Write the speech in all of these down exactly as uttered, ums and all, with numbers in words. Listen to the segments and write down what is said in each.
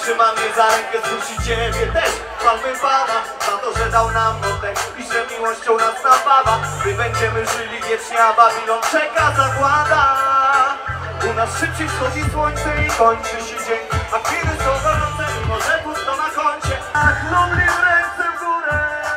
Trzymamy za rękę, zwróci ciebie też. Chwalmy Pana za to, że dał nam oddech i że miłością nas napawa. Gdy będziemy żyli wiecznie, a Babilon czeka zagłada. U nas szybciej wschodzi słońce i kończy się dzień, a chwile są gorące, mimo że pusto na koncie. Ach, lonely w ręce w górę.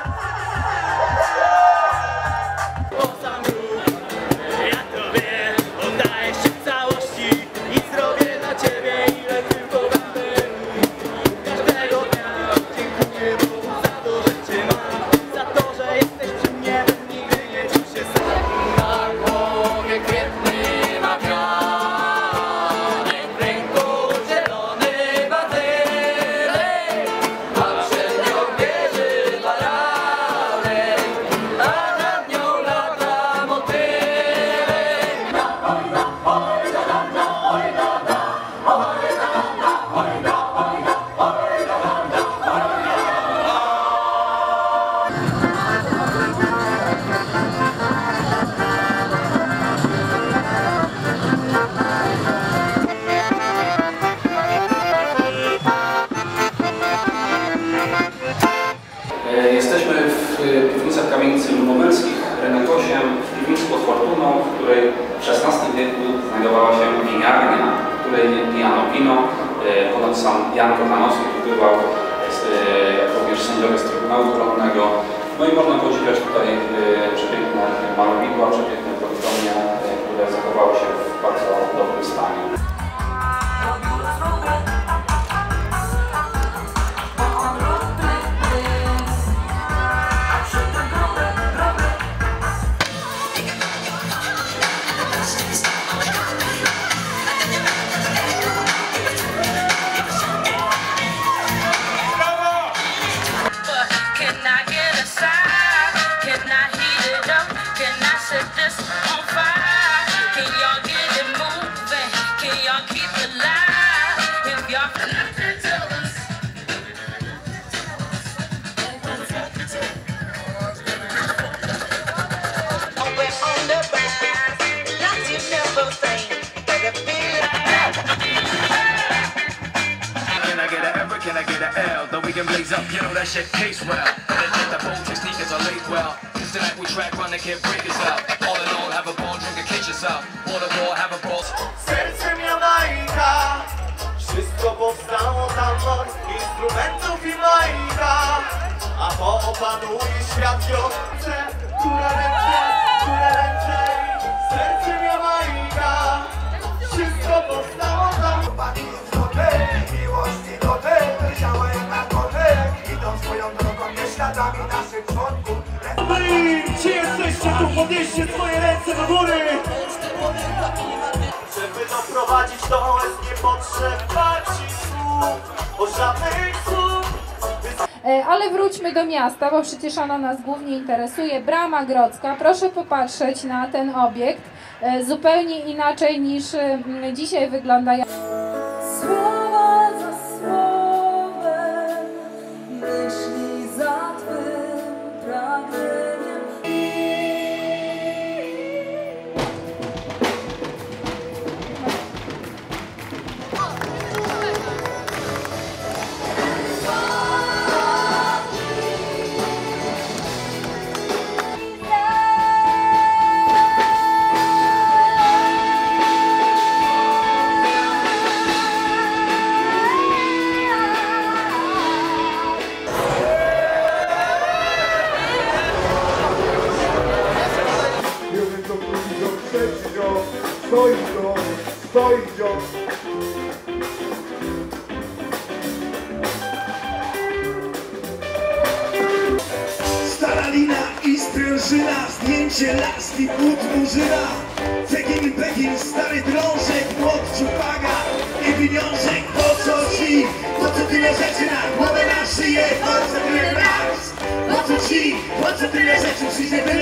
Jesteśmy w piwnicach kamienicy lubomyrskich, rynek osiem, w piwnicy pod Fortuną, w której w szesnastym wieku znajdowała się winiarnia, w której pijano wino. Ponad sam Jan Kochanowski wpływał jak również sędziowie z Trybunału Koronnego. No i można podziwiać tutaj przepiękne malowidła, przepiękne policronie, które zachowały się w bardzo dobrym stanie. Can I get an L? Though we can blaze up, you know that shit tastes well. Let the bold sneakers are laid well. Cause tonight we track run, they can't break us out. All in all, have a ball, drink a catch us out. Water ball, have a ball. Sercem Jamajka, wszystko powstało tam od instrumentów i majka. A po opanuje świat wiąże, które ręce, które ręce. Sercem Jamajka, wszystko powstało tam. Miłości do tego, działa jak narkotyk. Idą swoją drogą, nie śladami naszych przodków. Wy, czy jesteście tu? Podnieście swoje ręce do góry. Żeby doprowadzić do O S nie potrzeba ci słów, bo żadnych słów. Ale wróćmy do miasta, bo przecież ona nas głównie interesuje. Brama Grodzka. Proszę popatrzeć na ten obiekt. Zupełnie inaczej niż dzisiaj wygląda. Słowa za słowem, myśli za twym pragnieniem. Stoi dziób, stoi dziób. Stara lina i sprężyna, zdjęcie laski, płód murzyna. Cekin i pekin, stary drążek, młot czupaga i pieniążek. Po co ci, po co tyle rzeczy na głowę, na szyję, po co tyle raz? Po co ci, po co tyle rzeczy, przyjdzie tyle